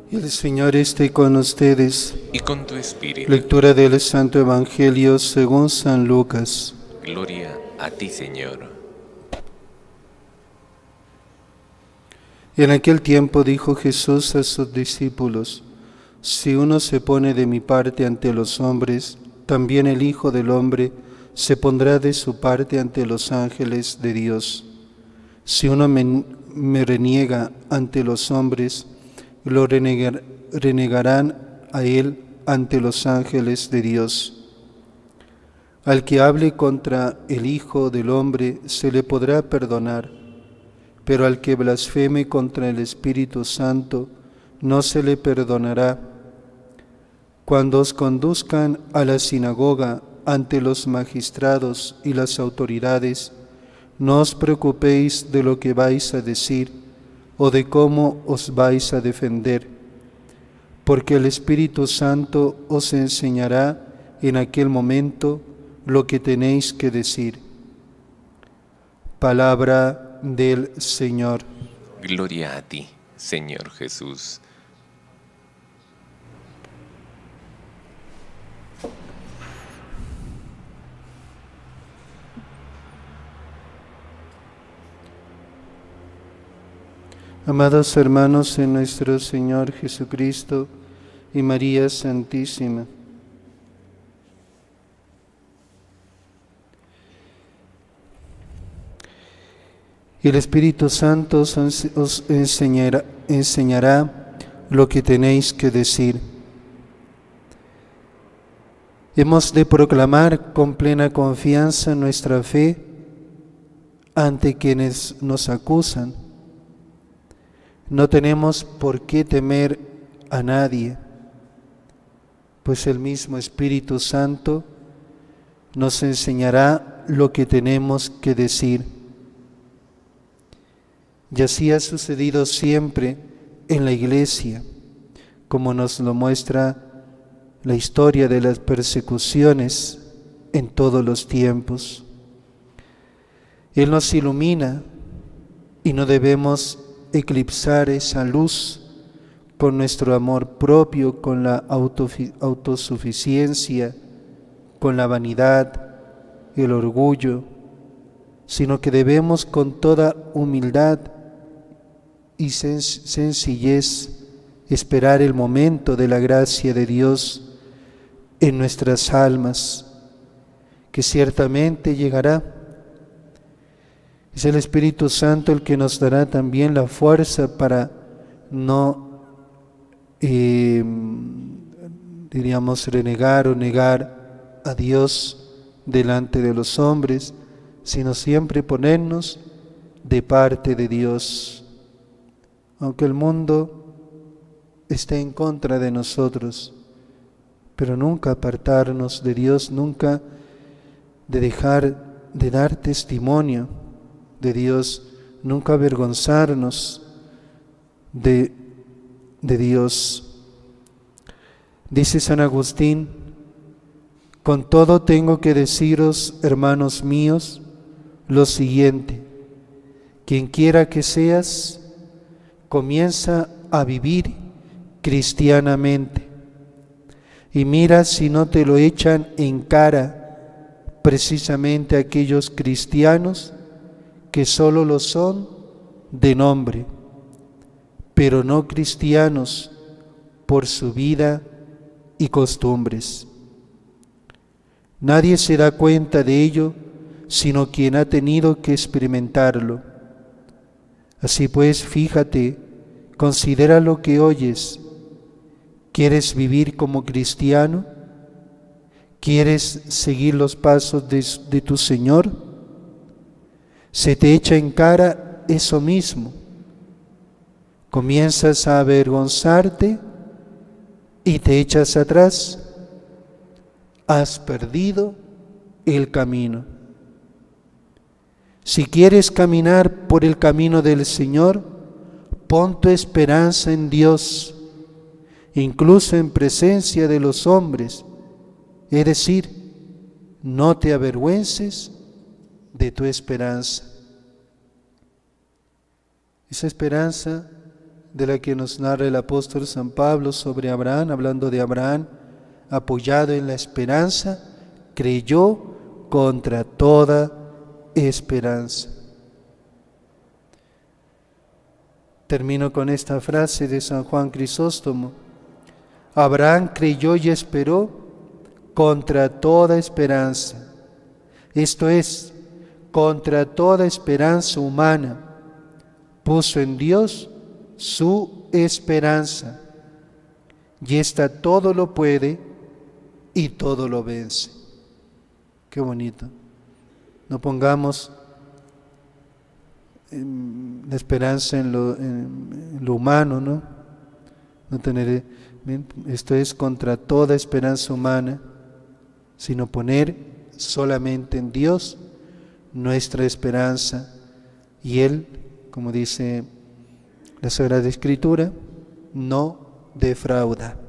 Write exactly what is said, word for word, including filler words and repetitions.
El Señor esté con ustedes. Y con tu espíritu. Lectura del Santo Evangelio según San Lucas. Gloria a ti, Señor. En aquel tiempo dijo Jesús a sus discípulos: Si uno se pone de mi parte ante los hombres, también el Hijo del Hombre se pondrá de su parte ante los ángeles de Dios. Si uno me, me reniega ante los hombres, lo renegar, renegarán a él ante los ángeles de Dios. Al que hable contra el Hijo del Hombre se le podrá perdonar, pero al que blasfeme contra el Espíritu Santo no se le perdonará. Cuando os conduzcan a la sinagoga ante los magistrados y las autoridades, no os preocupéis de lo que vais a decir o de cómo os vais a defender, porque el Espíritu Santo os enseñará en aquel momento lo que tenéis que decir. Palabra del Señor. Gloria a ti, Señor Jesús. Amados hermanos en nuestro Señor Jesucristo y María Santísima, el Espíritu Santo os enseñará, enseñará lo que tenéis que decir. Hemos de proclamar con plena confianza nuestra fe ante quienes nos acusan. No tenemos por qué temer a nadie, pues el mismo Espíritu Santo nos enseñará lo que tenemos que decir. Y así ha sucedido siempre en la Iglesia, como nos lo muestra la historia de las persecuciones en todos los tiempos. Él nos ilumina y no debemos eclipsar esa luz con nuestro amor propio, con la autosuficiencia, con la vanidad, el orgullo, sino que debemos con toda humildad y sencillez esperar el momento de la gracia de Dios en nuestras almas, que ciertamente llegará. Es el Espíritu Santo el que nos dará también la fuerza para no, eh, diríamos, renegar o negar a Dios delante de los hombres, sino siempre ponernos de parte de Dios. Aunque el mundo esté en contra de nosotros, pero nunca apartarnos de Dios, nunca de dejar de dar testimonio de Dios, nunca avergonzarnos de, de Dios. Dice San Agustín: con todo tengo que deciros, hermanos míos, lo siguiente: quien quiera que seas, comienza a vivir cristianamente y mira si no te lo echan en cara precisamente aquellos cristianos que solo lo son de nombre, pero no cristianos por su vida y costumbres. Nadie se da cuenta de ello sino quien ha tenido que experimentarlo. Así pues, fíjate, considera lo que oyes. ¿Quieres vivir como cristiano? ¿Quieres seguir los pasos de, de tu Señor? Se te echa en cara eso mismo. Comienzas a avergonzarte y te echas atrás. Has perdido el camino. Si quieres caminar por el camino del Señor, pon tu esperanza en Dios, incluso en presencia de los hombres. Es decir, no te avergüences de tu esperanza. Esa esperanza de la que nos narra el apóstol San Pablo sobre Abraham, hablando de Abraham, apoyado en la esperanza, creyó contra toda esperanza. Termino con esta frase de San Juan Crisóstomo: Abraham creyó y esperó contra toda esperanza, esto es, contra toda esperanza humana, puso en Dios su esperanza, y ésta todo lo puede y todo lo vence. Qué bonito. No pongamos la esperanza en lo, en, en lo humano, ¿no? No tener, esto es contra toda esperanza humana, sino poner solamente en Dios nuestra esperanza, y Él, como dice la Sagrada Escritura, no defrauda.